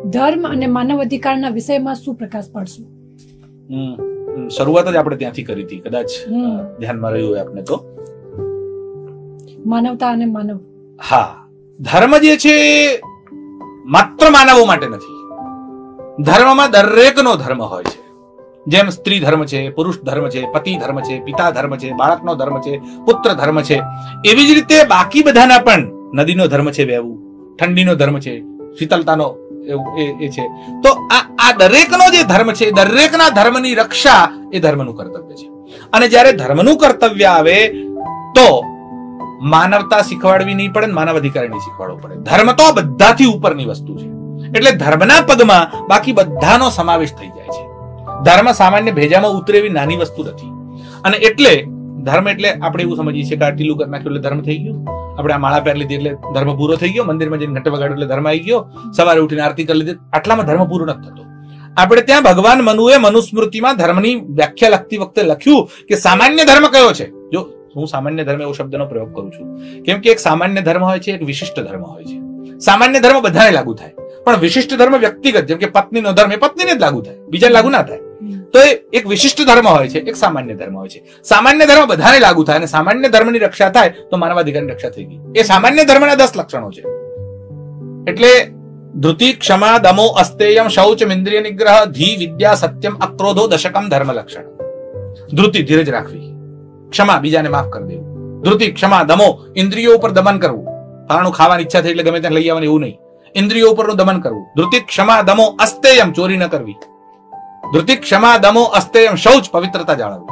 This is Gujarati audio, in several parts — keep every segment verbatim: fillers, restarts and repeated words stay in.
ધર્મ અને માનવ અધિકારના વિષયમાં શું પ્રકાશ પાડશું? શરૂઆત જ આપણે ત્યાંથી કરી હતી, કદાચ ધ્યાનમાં રહ્યું હોય આપને તો. માનવતા અને માનવ. હા, ધર્મ જે છે માત્ર માનવો માટે નથી. ધર્મમાં દરેકનો ધર્મ હોય છે. જેમ સ્ત્રી ધર્મ છે, પુરુષ ધર્મ છે, પતિ ધર્મ છે, પિતા ધર્મ છે, બાળકનો ધર્મ છે, પુત્ર ધર્મ છે, એવી જ રીતે બાકી બધાના પણ નદીનો ધર્મ છે વહેવું, ઠંડીનો ધર્મ છે, શીતળતાનો એ છે. તો આ આ દરેકનો જે ધર્મ છે, દરેકના ધર્મની રક્ષા એ ધર્મનું કર્તવ્ય છે. અને જ્યારે ધર્મનું કર્તવ્ય આવે તો માનવતા શીખવાડવી નહીં પડે, માનવ અધિકાર નહીં શીખવાડવો પડે. ધર્મ તો બધાથી ઉપરની વસ્તુ છે. એટલે ધર્મના પદમાં બાકી બધાનો સમાવેશ થઈ જાય છે. ધર્મ સામાન્ય ભેજામાં ઉતરે એવી નાની વસ્તુ નથી. અને એટલે ધર્મ એટલે આપણે એવું સમજીએ છીએ કે આ ટીલું કરી નાખ્યું એટલે ધર્મ થઈ ગયું, આપણે આ માળા પહેરી લીધી એટલે ધર્મ પૂરો થઈ ગયો, મંદિરમાં જઈને ઘંટે વગાડ્યો એટલે ધર્મ આવી ગયો, સવારે ઉઠીને આરતી કરી લીધી, આટલામાં ધર્મ પૂરો નથી થતો. આપણે ત્યાં ભગવાન મનુએ મનુસ્મૃતિમાં ધર્મની વ્યાખ્યા લખતી વખતે લખ્યું કે સામાન્ય ધર્મ કયો છે. જો હું સામાન્ય ધર્મ એવો શબ્દનો પ્રયોગ કરું છું કેમ કે એક સામાન્ય ધર્મ હોય છે, એક વિશિષ્ટ ધર્મ હોય છે. સામાન્ય ધર્મ બધાને લાગુ થાય, પણ વિશિષ્ટ ધર્મ વ્યક્તિગત, જેમ કે પત્નીનો ધર્મ એ પત્નીને જ લાગુ થાય, બીજાને લાગુ ના થાય. તો એ એક વિશિષ્ટ ધર્મ હોય છે, એક સામાન્ય ધર્મ હોય છે. સામાન્ય ધર્મ બધાને લાગુ થાય અને સામાન્ય ધર્મની રક્ષા થાય તો માનવાધિકારની રક્ષા થઈ ગઈ. એ સામાન્ય ધર્મના દસ લક્ષણો છે. એટલે ધૃતિ, ક્ષમા, દમો, અસ્તેયમ, શૌચ, ઇન્દ્રિય નિગ્રહ, ધી, વિદ્યા, સત્યમ, અક્રોધો, દશકમ ધર્મ લક્ષણ. ધૃતિ ધીરજ રાખવી, ક્ષમા બીજાને માફ કરી દેવું, ધૃતિ ક્ષમા, દમો ઇન્દ્રિયો ઉપર દમન કરવું, ફલાણું ખાવાની ઈચ્છા થઈ એટલે ગમે ત્યાં લઈ આવવાનું એવું નહીં, ઇન્દ્રિયો ઉપરનું દમન કરવું. ધૃતિ ક્ષમા દમો અસ્તેયમ ચોરી ન કરવી, ધૃતિ ક્ષમા દમો અસ્તેયમ શૌચ પવિત્રતા જાળવવી,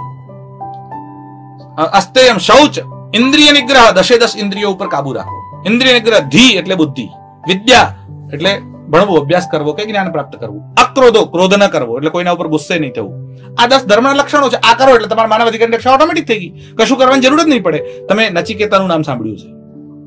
અસ્તેયમ શૌચ ઇન્દ્રિય નિગ્રહ દશે દસ ઇન્દ્રિયો ઉપર કાબુ રાખવો, ઇન્દ્રિય નિગ્રહ ધી એટલે બુદ્ધિ, વિદ્યા એટલે ભણવું અભ્યાસ કરવો કે જ્ઞાન પ્રાપ્ત કરવું, અક્રોધો ક્રોધ ન કરવો એટલે કોઈના ઉપર ગુસ્સે નહીં થવું. આ દસ ધર્મના લક્ષણો છે. આ કરો એટલે તમારા માનવ અધિકારની રક્ષા ઓટોમેટિક થઈ ગઈ, કશું કરવાની જરૂર જ નહીં પડે. તમે નચિકેતાનું નામ સાંભળ્યું છે?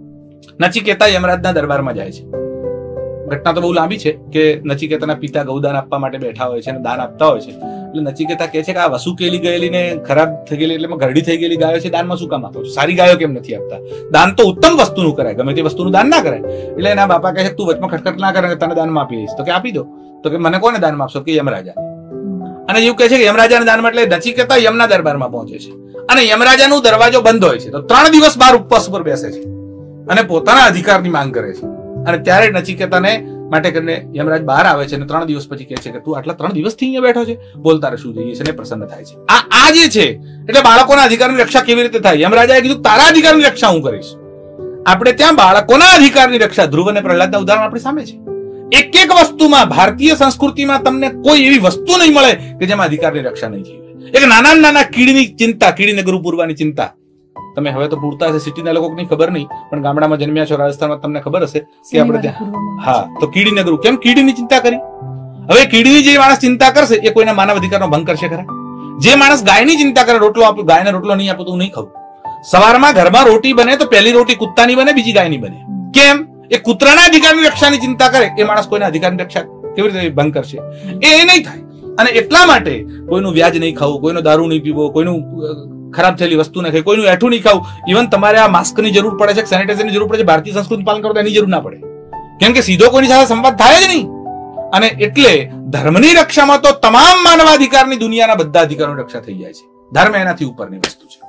નચિકેતા યમરાજના દરબારમાં જાય છે. ઘટના તો બહુ લાંબી છે કે નચિકેતાના પિતા ગૌદાન આપવા માટે બેઠા હોય છે અને દાન આપતા હોય છે. એટલે નચિકેતા કહે છે કે આ વસુકેલી ગયેલી ને ખરાબ થઈ ગયેલી એટલે ઘરડી થઈ ગયેલી ગાયો છે, દાનમાં શું કામ આપો છો? સારી ગાયો કેમ નથી આપતા? દાન તો ઉત્તમ વસ્તુનું કરાય, ગમે તે વસ્તુનું દાન ના કરાય. એટલે એના બાપા કહે છે તું વચમાં ખટખટ ના કરે, તને દાનમાં આપી દઈશ. તો કે આપી દો. તો કે મને કોને દાનમાં આપશો? કે યમરાજા. અને એવું કહે છે કે યમરાજાના દાનમાં એટલે નચિકેતા યમના દરબારમાં પહોંચે છે અને યમરાજાનો દરવાજો બંધ હોય છે. તો ત્રણ દિવસ બહાર ઉપવાસ પર બેસે છે અને પોતાના અધિકારની માંગ કરે છે. અને ત્યારે નચિકેતાને માટે કરીને યમરાજ બહાર આવે છે અને ત્રણ દિવસ પછી કહે છે કે તું આટલા ત્રણ દિવસથી અહીંયા બેઠો છે, બોલ તારે શું જોઈએ છે? ને પ્રસન્ન થાય છે. આ આ જે છે એટલે બાળકોના અધિકારની રક્ષા કેવી રીતે થાય? યમરાજાએ કીધું તારા અધિકારની રક્ષા હું કરીશ. આપણે ત્યાં બાળકોના અધિકારની રક્ષા, ધ્રુવ અને પ્રહલાદના ઉદાહરણ આપણી સામે છે. એક એક વસ્તુમાં ભારતીય સંસ્કૃતિમાં તમને કોઈ એવી વસ્તુ નહીં મળે કે જેમાં અધિકારની રક્ષા નહીં થઈ હોય. એક નાના નાના કીડીની ચિંતા, કીડીને ગુરુ પૂરવાની ચિંતા. તમે હવે તો પૂરતા હશે, સિટીના લોકોની ખબર નહીં, પણ ગામડામાં જન્મ્યા છો રાજસ્થાનમાં, તમને ખબર હશે કે આપણે ત્યાં હા તો કીડીને ગુરુ. કેમ કીડીની ચિંતા કરી? હવે કીડીની જે માણસ ચિંતા કરશે એ કોઈના માનવ અધિકારનો ભંગ કરશે ખરા? જે માણસ ગાયની ચિંતા કરે, રોટલો આપો, ગાયને રોટલો નહીં આપો તો હું નહીં ખાઉં. સવારમાં ઘરમાં રોટી બને તો પહેલી રોટી કૂતાની બને, બીજી ગાયની બને. કેમ? એ કૂતરાના અધિકારની રક્ષાની ચિંતા કરે, એ માણસ કોઈના અધિકારની રક્ષા કેવી રીતે ભંગ કરશે? એ નહીં થાય. અને એટલા માટે કોઈનું વ્યાજ નહીં ખાવું, કોઈનો દારૂ નહીં પીવો, કોઈનું ખરાબ થયેલી વસ્તુ ન ખાય, કોઈનું એઠું નહીં ખાવું. ઇવન તમારે આ માસ્કની જરૂર પડે છે, સેનિટાઈઝરની જરૂર પડે છે, ભારતીય સંસ્કૃતિ પાલન કરો તો એની જરૂર ના પડે, કેમ કે સીધો કોઈની સાથે સંવાદ થાય જ નહીં. અને એટલે ધર્મની રક્ષામાં તો તમામ માનવાધિકારની દુનિયાના બધા અધિકારોની રક્ષા થઈ જાય છે. ધર્મ એનાથી ઉપરની વસ્તુ છે.